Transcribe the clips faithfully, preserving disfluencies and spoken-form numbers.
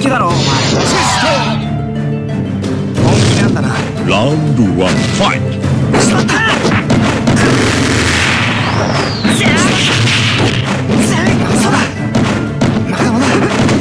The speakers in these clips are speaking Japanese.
だろお前。本気なんだな。 ラウンドワンファイト。 しまった。そうだ。まだまだ。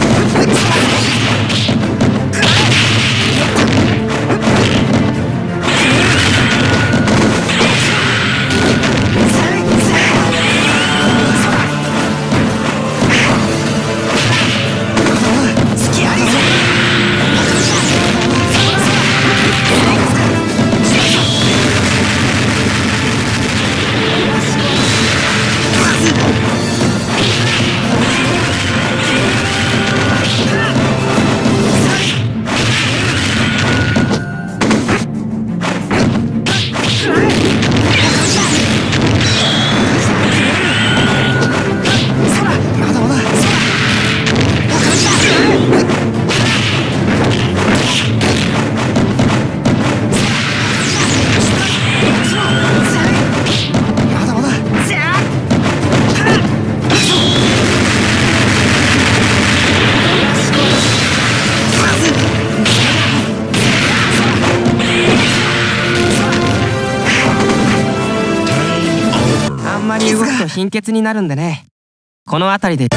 貧血になるんでね。この辺りで。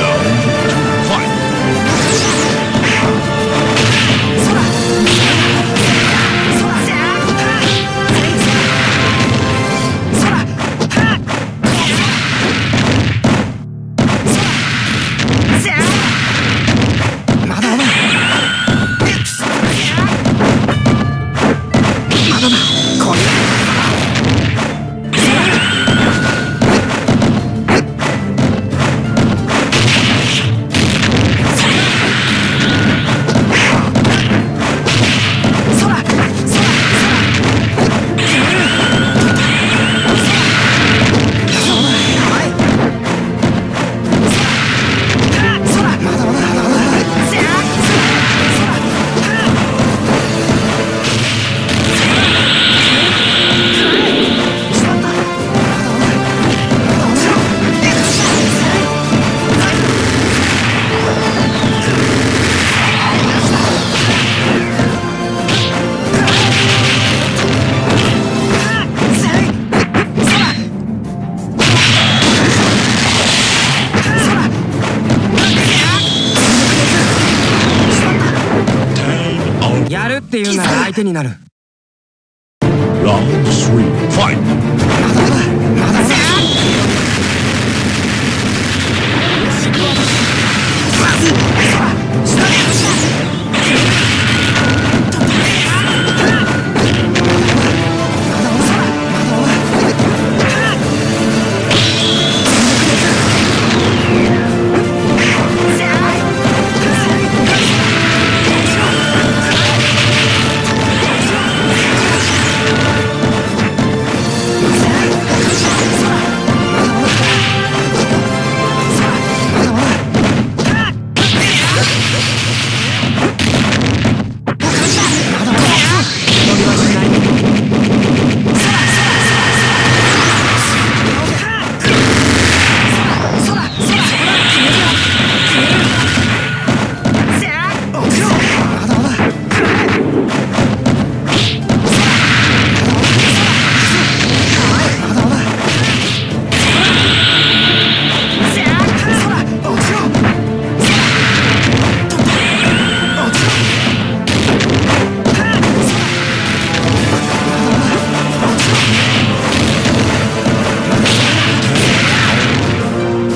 やるっていうなら相手になる。 ラウンドスリーファイト。 まだまだまだまだ。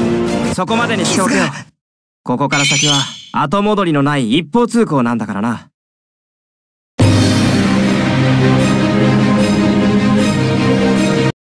そこまでにしておけよ。ここから先は後戻りのない一方通行なんだからな。